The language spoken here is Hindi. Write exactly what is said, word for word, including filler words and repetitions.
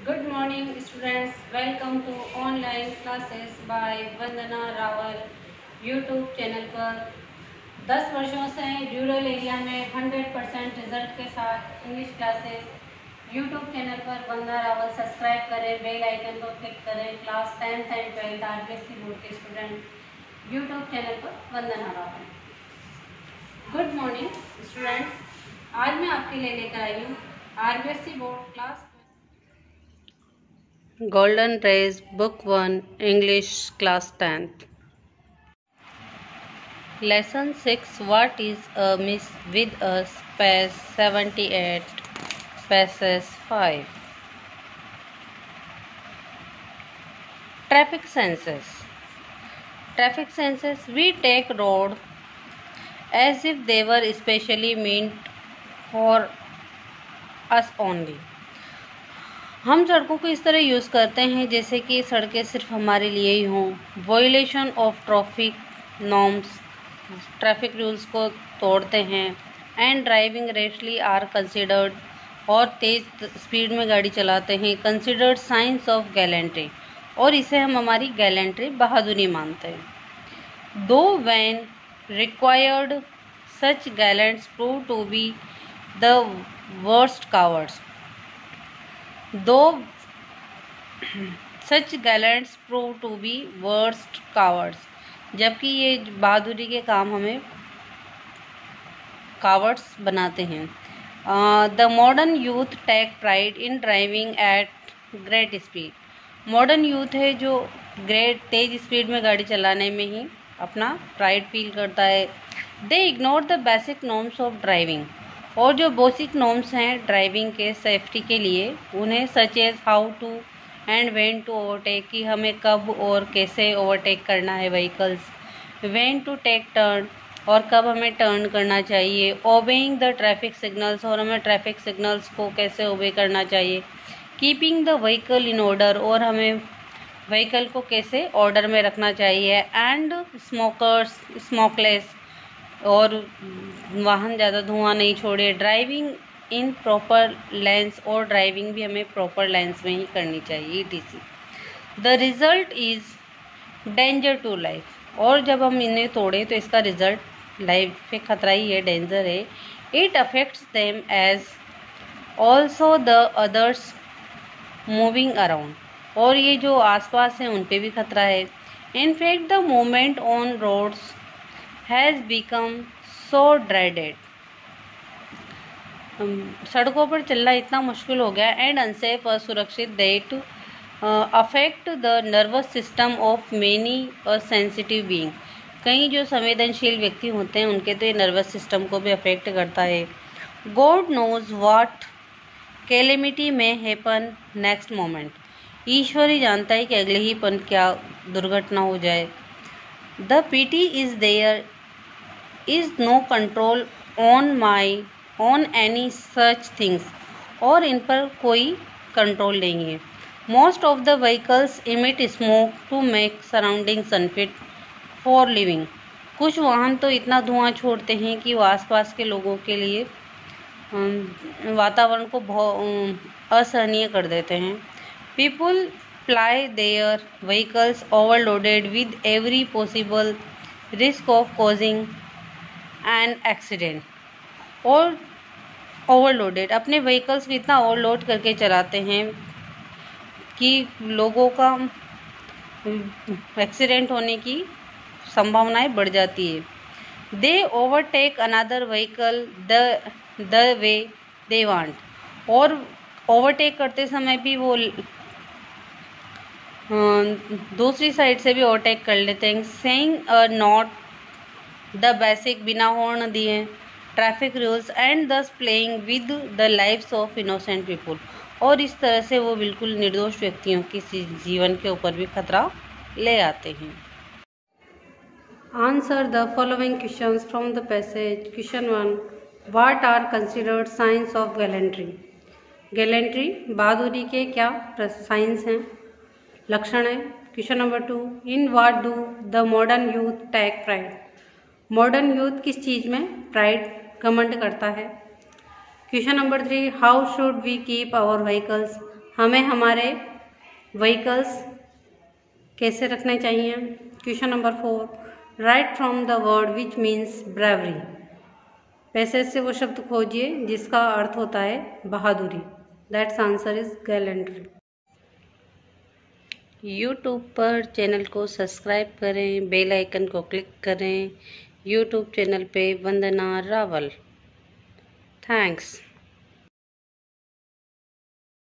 Good morning students, welcome to online classes by Vandana Rawal YouTube channel पर। दस वर्षों से रूरल एरिया में हंड्रेड परसेंट रिजल्ट के साथ इंग्लिश क्लासेस यूट्यूब चैनल पर वंदना रावल सब्सक्राइब करें, बेल आइकन को क्लिक करें। Class tenth and twelfth RBSC board के स्टूडेंट यूट्यूब चैनल पर Vandana Rawal. Good morning students, आज मैं आपके लिए लेकर आई हूँ RBSC board class Golden Rays Book one English Class tenth. Lesson six What is amiss with us? Page seventy-eight, Passage five. Traffic senses. Traffic senses. We take road as if they were specially meant for us only. हम सड़कों को इस तरह यूज़ करते हैं जैसे कि सड़कें सिर्फ हमारे लिए ही हों। Violation of traffic norms, traffic rules को तोड़ते हैं। And driving rashly are considered, और तेज़ स्पीड में गाड़ी चलाते हैं कंसिडर्ड साइंस ऑफ गैलेंट्री, और इसे हम हमारी गैलेंट्री बहादुरी मानते हैं। Though when required such gallants prove to be the worst cowards though such gallants prove to be worst cowards, जबकि ये बहादुरी के काम हमें कावर्ड्स बनाते हैं। The modern youth take pride in driving at great speed. Modern youth है जो ग्रेट तेज स्पीड में गाड़ी चलाने में ही अपना प्राइड फील करता है। They ignore the basic norms of driving, और जो बेसिक नॉर्म्स हैं ड्राइविंग के सेफ्टी के लिए उन्हें such as how to and when to overtake, कि हमें कब और कैसे ओवरटेक करना है vehicles, when to take turn, और कब हमें टर्न करना चाहिए, ओबेइंग द ट्रैफिक सिग्नल्स, और हमें ट्रैफिक सिग्नल्स को कैसे ओबे करना चाहिए, keeping the vehicle in order, और हमें व्हीकल को कैसे ऑर्डर में रखना चाहिए, एंड स्मोकर्स स्मोकलेस, और वाहन ज़्यादा धुआं नहीं छोड़े, ड्राइविंग इन प्रॉपर लेंस, और ड्राइविंग भी हमें प्रॉपर लेंस में ही करनी चाहिए etc. The result is danger to life, और जब हम इन्हें तोड़े तो इसका रिज़ल्ट लाइफ पे खतरा ही है, डेंजर है। It affects them as also the others moving around, और ये जो आसपास हैं उन पे भी खतरा है। In fact the movement on roads has become so dreaded, सड़कों पर चलना इतना मुश्किल हो गया, एंड अनसेफ असुरक्षित, that affect the nervous system of many a sensitive being. कई जो संवेदनशील व्यक्ति होते हैं उनके तो ये नर्वस सिस्टम को भी अफेक्ट करता है। God knows what calamity may happen next moment, ईश्वर ही जानता है कि अगले ही पल क्या दुर्घटना हो जाए। The pity is there is no control on my on any such things, और इन पर कोई कंट्रोल नहीं है। Most of the vehicles emit smoke to make surroundings unfit for living, कुछ वाहन तो इतना धुआं छोड़ते हैं कि वो आसपास के लोगों के लिए वातावरण को बहुत असहनीय कर देते हैं। People ply their vehicles overloaded with every possible risk of causing an accident, और ओवरलोडेड अपने व्हीकल्स को इतना ओवरलोड करके चलाते हैं कि लोगों का एक्सीडेंट होने की संभावनाएं बढ़ जाती है। They overtake another vehicle the the way they want, और ओवरटेक करते समय भी वो दूसरी साइड से भी ओवरटेक कर लेते हैं। Saying a not the basic, बिना हॉर्न दिए, traffic rules, and thus playing with the lives of innocent people, और इस तरह से वो बिल्कुल निर्दोष व्यक्तियों के जीवन के ऊपर भी खतरा ले आते हैं। Answer the following questions from the passage. Question one, what are considered signs of gallantry. Gallantry बहादुरी के क्या साइंस हैं, लक्षण है। Question number two, in what do the modern youth take pride. Modern youth किस चीज़ में प्राइड घमंड करता है। Question number three, how should we keep our vehicles. हमें हमारे व्हीकल्स कैसे रखने चाहिए। Question number four, write from the word which means bravery. Passage से वो शब्द खोजिए जिसका अर्थ होता है बहादुरी। That's answer is gallantry. YouTube पर चैनल को सब्सक्राइब करें, बेल आइकन को क्लिक करें। यूट्यूब चैनल पे वंदना रावल। थैंक्स।